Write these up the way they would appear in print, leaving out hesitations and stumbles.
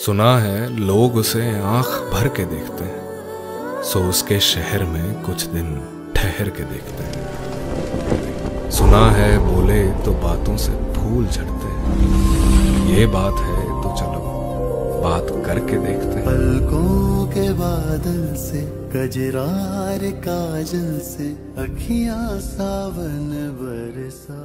सुना है लोग उसे आंख भर के देखते हैं, सो उसके शहर में कुछ दिन ठहर के देखते हैं। सुना है बोले तो बातों से फूल झड़ते हैं, ये बात है तो चलो बात करके देखते हैं। पलकों के बादल से कजरार काजल से अखियां सावन बरसा।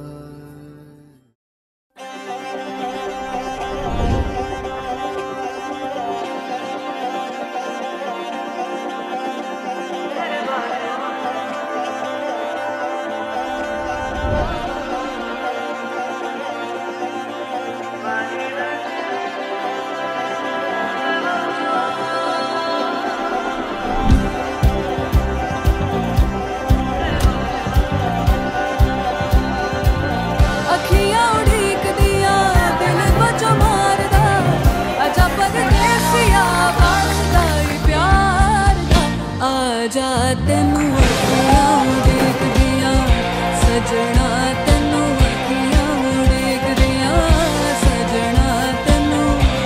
आजा तेनू अखियां उड़ीक दियां सजना, तेनू अखियां उड़ीक दियां सजना, तेनू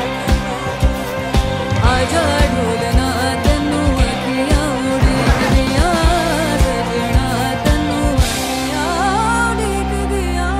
आजा ढोलना, तेनू अखियां उड़ीक दियां सजना, तेनू अखियां उड़ीक दियां।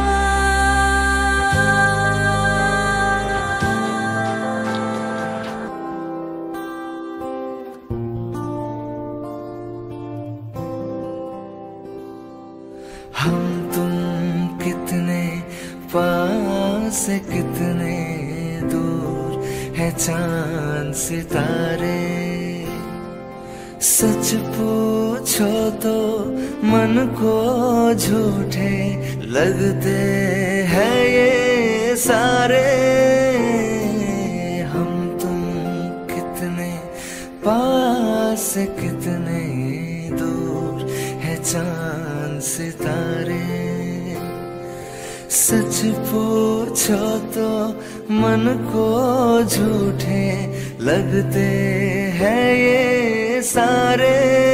हम तुम कितने पास कितने दूर है चांद सितारे। सच पूछो तो मन को झूठे लगते हैं ये सारे। हम तुम कितने पास कितने दूर है चांद सितारे। सच पूछो तो मन को झूठे लगते हैं ये सारे,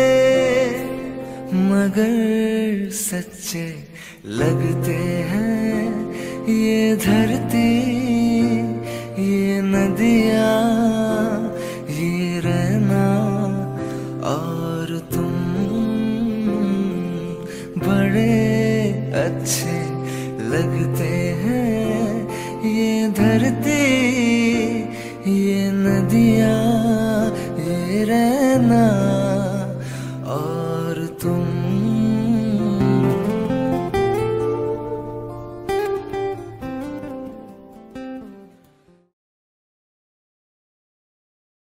मगर सच्चे लगते हैं ये धरती, ये नदियाँ, ये रहना और तुम बड़े अच्छे लगते हैं। ये धरती, ये नदियाँ, ये रहना।